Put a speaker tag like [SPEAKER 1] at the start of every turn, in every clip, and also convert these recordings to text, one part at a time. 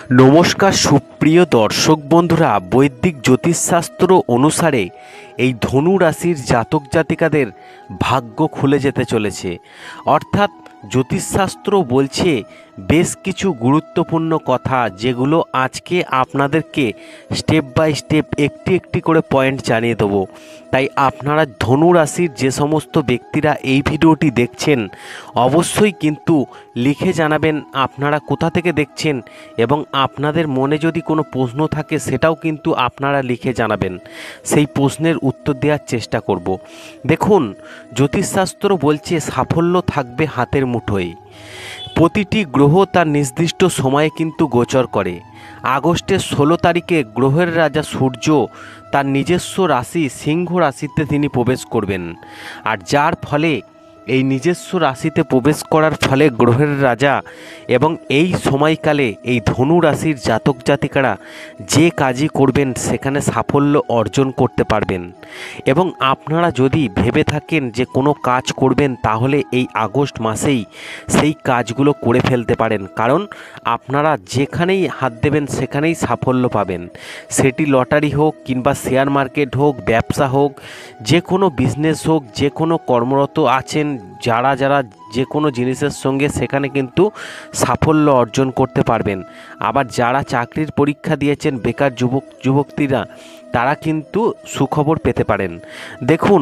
[SPEAKER 1] নমস্কার সুপ্রিয় দর্শক বন্ধুরা, বৈদিক জ্যোতিষশাস্ত্র অনুসারে এই ধনু রাশির জাতক জাতিকাদের ভাগ্য খুলে যেতে চলেছে। অর্থাৎ জ্যোতিষশাস্ত্র বলছে বেশ কিছু গুরুত্বপূর্ণ কথা, যেগুলো আজকে আপনাদেরকে স্টেপ বাই স্টেপ একটি একটি করে পয়েন্ট জানিয়ে দেবো। তাই আপনারা ধনু রাশির যে সমস্ত ব্যক্তিরা এই ভিডিওটি দেখছেন, অবশ্যই কিন্তু লিখে জানাবেন আপনারা কোথা থেকে দেখছেন, এবং আপনাদের মনে যদি কোনো প্রশ্ন থাকে সেটাও কিন্তু আপনারা লিখে জানাবেন। সেই প্রশ্নের উত্তর দেওয়ার চেষ্টা করব। দেখুন, জ্যোতিষশাস্ত্র বলছে সাফল্য থাকবে হাতের মুঠোয়। প্রতিটি গ্রহ তার নির্দিষ্ট সময়ে কিন্তু গোচর করে। আগস্টের 16 তারিখে গ্রহের রাজা সূর্য তার নিজস্ব রাশি সিংহ রাশিতে তিনি প্রবেশ করবেন। আর যার ফলে এই নিজস্ব রাশিতে প্রবেশ করার ফলে গ্রহের রাজা এবং এই সময়কালে এই ধনু রাশির জাতক জাতিকারা যে কাজই করবেন সেখানে সাফল্য অর্জন করতে পারবেন। এবং আপনারা যদি ভেবে থাকেন যে কোনো কাজ করবেন, তাহলে এই আগস্ট মাসেই সেই কাজগুলো করে ফেলতে পারেন, কারণ আপনারা যেখানেই হাত দেবেন সেখানেই সাফল্য পাবেন। সেটি লটারি হোক কিংবা শেয়ার মার্কেট হোক, ব্যবসা হোক, যে কোনো বিজনেস হোক, যে কোনো কর্মরত আছেন যারা যে কোনো জিনিসের সঙ্গে, সেখানে কিন্তু সাফল্য অর্জন করতে পারবেন। আবার যারা চাকরির পরীক্ষা দিয়েছেন, বেকার যুবকরা, তারা কিন্তু সুখবর পেতে পারেন। দেখুন,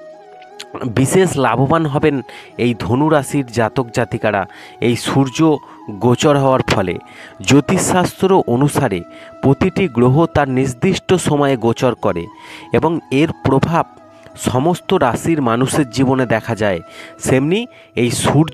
[SPEAKER 1] বিশেষ লাভবান হবেন এই ধনু রাশির জাতক জাতিকারা এই সূর্য গোচর হওয়ার ফলে। জ্যোতিষশাস্ত্র অনুসারে প্রতিটি গ্রহ তার নির্দিষ্ট সময়ে গোচর করে এবং এর প্রভাব সমস্ত রাশির মানুষের জীবনে দেখা যায়। সেমনি এই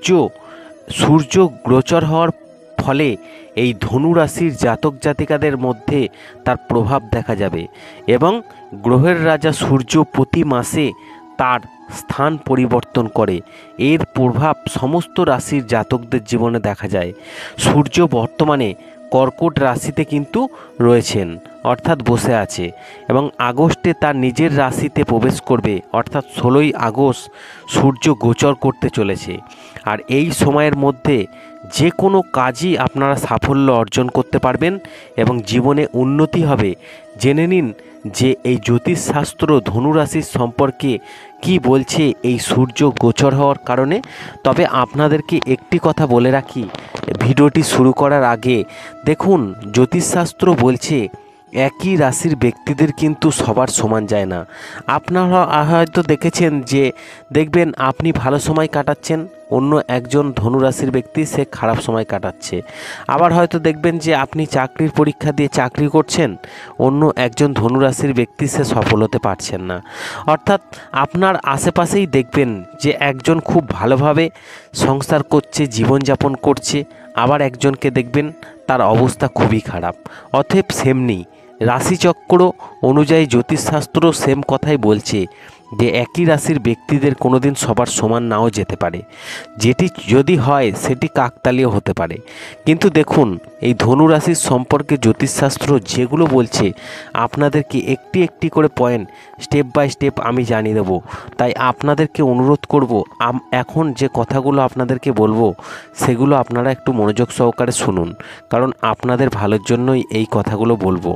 [SPEAKER 1] সূর্য গোচর হওয়ার ফলে এই ধনু রাশির জাতক জাতিকাদের মধ্যে তার প্রভাব দেখা যাবে। এবং গ্রহের রাজা সূর্য প্রতি মাসে তার স্থান পরিবর্তন করে। এর প্রভাব সমস্ত রাশির জাতকদের জীবনে দেখা যায়। সূর্য বর্তমানে কর্কট রাশিতে কিন্তু রয়েছেন, অর্থাৎ বসে আছে, এবং আগস্টে তার নিজের রাশিতে প্রবেশ করবে, অর্থাৎ 16ই আগস্ট সূর্য গোচর করতে চলেছে। আর এই সময়ের মধ্যে যে কোনো কাজই আপনারা সাফল্য অর্জন করতে পারবেন এবং জীবনে উন্নতি হবে। জেনে নিন যে এই জ্যোতিষশাস্ত্র ধনুরাশির সম্পর্কে কি বলছে এই সূর্য গোচর হওয়ার কারণে। তবে আপনাদেরকে একটি কথা বলে রাখি ভিডিওটি শুরু করার আগে, দেখুন, জ্যোতিষশাস্ত্র বলছে একই রাশির ব্যক্তিদের কিন্তু সবার সমান যায় না। আপনারা হয়তো দেখেছেন যে দেখবেন আপনি ভালো সময় কাটাচ্ছেন, অন্য একজন ধনুরাশির ব্যক্তি সে খারাপ সময় কাটাচ্ছে। আবার হয়তো দেখবেন যে আপনি চাকরির পরীক্ষা দিয়ে চাকরি করছেন, অন্য একজন ধনুরাশির ব্যক্তি সে সফল হতে পারছেন না। অর্থাৎ আপনার আশেপাশেই দেখবেন যে একজন খুব ভালোভাবে সংসার করছে, জীবনযাপন করছে, আবার একজনকে দেখবেন তার অবস্থা খুবই খারাপ। অতএব সেমনি রাশিচক্র অনুযায়ী জ্যোতিষশাস্ত্র সেম কথাই বলছে যে একই রাশির ব্যক্তিদের কোনোদিন সবার সমান নাও যেতে পারে। যেটি যদি হয় সেটি কাকতালীয় হতে পারে। কিন্তু দেখুন, এই ধনু রাশির সম্পর্কে জ্যোতিষশাস্ত্র যেগুলো বলছে আপনাদেরকে একটি একটি করে পয়েন্ট স্টেপ বাই স্টেপ আমি জানিয়ে দেবো। তাই আপনাদেরকে অনুরোধ করব, এখন যে কথাগুলো আপনাদেরকে বলবো সেগুলো আপনারা একটু মনোযোগ সহকারে শুনুন, কারণ আপনাদের ভালোর জন্যই এই কথাগুলো বলবো।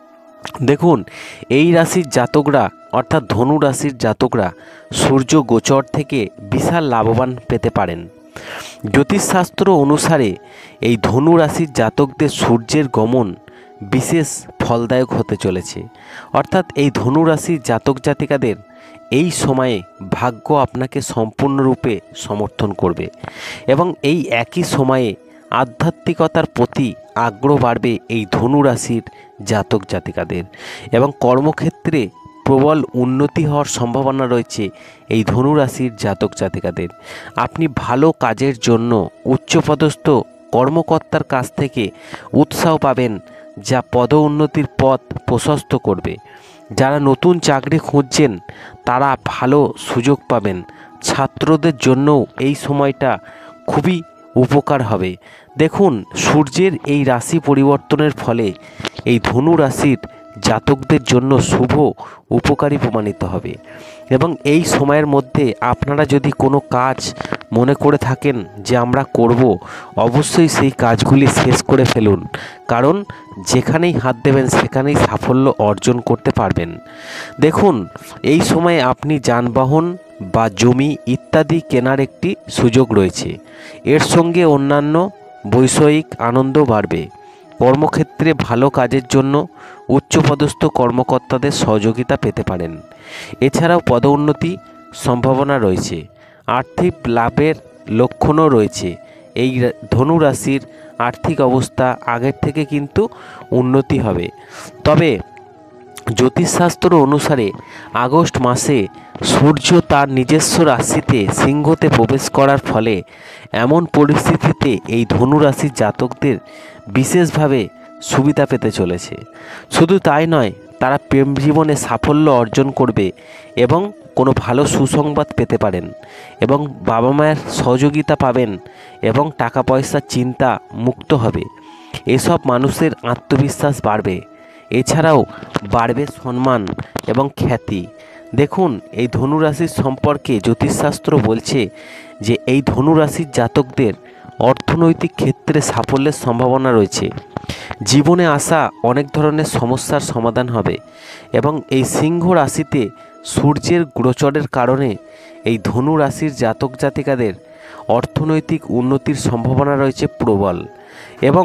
[SPEAKER 1] দেখুন, এই রাশির জাতকরা, অর্থাৎ ধনু রাশির জাতকরা সূর্য গোচর থেকে বিশাল লাভবান পেতে পারেন। জ্যোতিষশাস্ত্র অনুসারে এই ধনু রাশির জাতকদের সূর্যের গমন বিশেষ ফলদায়ক হতে চলেছে। অর্থাৎ এই ধনু রাশির জাতক জাতিকাদের এই সময়ে ভাগ্য আপনাকে সম্পূর্ণরূপে সমর্থন করবে এবং এই একই সময়ে আধ্যাত্মিকতার প্রতি আগ্রহ বাড়বে এই ধনু রাশির জাতক জাতিকাদের, এবং কর্মক্ষেত্রে প্রবল উন্নতি হওয়ার সম্ভাবনা রয়েছে এই ধনু রাশির জাতক জাতিকাদের। আপনি ভালো কাজের জন্য উচ্চপদস্থ কর্মকর্তার কাছ থেকে উৎসাহ পাবেন, যা পদোন্নতির পথ প্রশস্ত করবে। যারা নতুন চাকরি খুঁজছেন তারা ভালো সুযোগ পাবেন। ছাত্রদের জন্যও এই সময়টা খুবই উপকার হবে। দেখুন, সূর্যের এই রাশি পরিবর্তনের ফলে এই ধনু রাশির জাতকদের জন্য শুভ উপকারী প্রমাণিত হবে। এবং এই সময়ের মধ্যে আপনারা যদি কোনো কাজ মনে করে থাকেন যে আমরা করব, অবশ্যই সেই কাজগুলি শেষ করে ফেলুন, কারণ যেখানেই হাত দেবেন সেখানেই সাফল্য অর্জন করতে পারবেন। দেখুন, এই সময়ে আপনি যানবাহন বা জমি ইত্যাদি কেনার একটি সুযোগ রয়েছে। এর সঙ্গে অন্যান্য বৈষয়িক আনন্দ বাড়বে। কর্মক্ষেত্রে ভালো কাজের জন্য উচ্চপদস্থ কর্মকর্তাদের সহযোগিতা পেতে পারেন। এছাড়াও পদোন্নতি সম্ভাবনা রয়েছে। আর্থিক লাভের লক্ষণও রয়েছে। এই ধনু রাশির আর্থিক অবস্থা আগের থেকে কিন্তু উন্নতি হবে। তবে জ্যোতিষশাস্ত্র অনুসারে আগস্ট মাসে সূর্য তার নিজস্ব রাশিতে সিংহতে প্রবেশ করার ফলে এমন পরিস্থিতিতে এই ধনু রাশির জাতকদের বিশেষভাবে সুবিধা পেতে চলেছে। শুধু তাই নয়, তারা প্রেম জীবনে সাফল্য অর্জন করবে এবং কোনো ভালো সুসংবাদ পেতে পারেন এবং বাবা মায়ের সহযোগিতা পাবেন এবং টাকা পয়সার চিন্তা মুক্ত হবে। এসব মানুষের আত্মবিশ্বাস বাড়বে। এছাড়াও বাড়বে সম্মান এবং খ্যাতি। দেখুন, এই ধনুরাশির সম্পর্কে জ্যোতিষশাস্ত্র বলছে যে এই ধনুরাশির জাতকদের অর্থনৈতিক ক্ষেত্রে সাফল্যের সম্ভাবনা রয়েছে। জীবনে আসা অনেক ধরনের সমস্যার সমাধান হবে এবং এই সিংহ রাশিতে সূর্যের গোচরের কারণে এই ধনু রাশির জাতক জাতিকাদের অর্থনৈতিক উন্নতির সম্ভাবনা রয়েছে প্রবল। এবং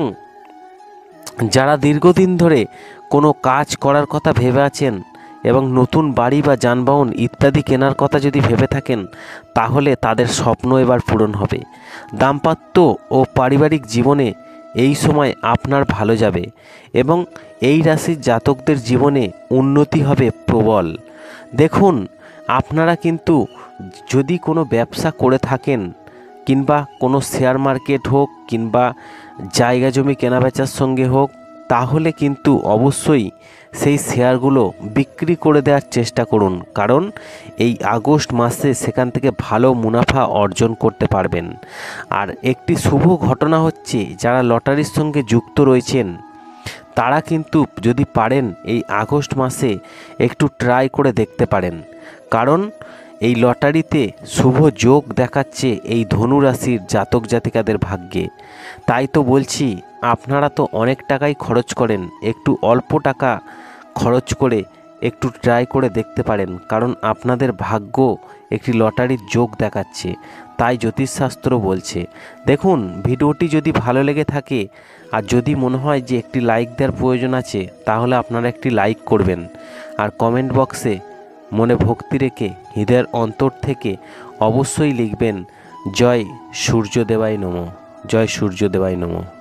[SPEAKER 1] যারা দীর্ঘদিন ধরে কোনো কাজ করার কথা ভেবে আছেন এবং নতুন বাড়ি বা যানবাহন ইত্যাদি কেনার কথা যদি ভেবে থাকেন, তাহলে তাদের স্বপ্ন এবার পূরণ হবে। দাম্পত্য ও পারিবারিক জীবনে এই সময় আপনার ভালো যাবে এবং এই রাশির জাতকদের জীবনে উন্নতি হবে প্রবল। দেখুন, আপনারা কিন্তু যদি কোনো ব্যবসা করে থাকেন কিংবা কোনো শেয়ার মার্কেট হোক কিংবা জায়গা জমি কেনাবেচার সঙ্গে হোক, তাহলে কিন্তু অবশ্যই সেই শেয়ারগুলো বিক্রি করে দেওয়ার চেষ্টা করুন, কারণ এই আগস্ট মাসে সেখান থেকে ভালো মুনাফা অর্জন করতে পারবেন। আর একটি শুভ ঘটনা হচ্ছে, যারা লটারির সঙ্গে যুক্ত রয়েছেন তারা কিন্তু যদি পারেন এই আগস্ট মাসে একটু ট্রাই করে দেখতে পারেন, কারণ এই লটারিতে শুভ যোগ দেখাচ্ছে এই ধনু রাশির জাতক জাতিকাদের ভাগ্যে। তাই তো বলছি, আপনারা তো অনেক টাকাই খরচ করেন, একটু অল্প টাকা খরচ করে একটু ট্রাই করে দেখতে পারেন, কারণ আপনাদের ভাগ্য একটি লটারির যোগ দেখাচ্ছে, তাই জ্যোতিষশাস্ত্র বলছে। দেখুন, ভিডিওটি যদি ভালো লেগে থাকে আর যদি মনে হয় যে একটি লাইক দেওয়ার প্রয়োজন আছে, তাহলে আপনারা একটি লাইক করবেন আর কমেন্ট বক্সে মনে ভক্তি রেখে হৃদয়ের অন্তর থেকে অবশ্যই লিখবেন জয় সূর্যদেবায় নমঃ, জয় সূর্যদেবায় নমঃ।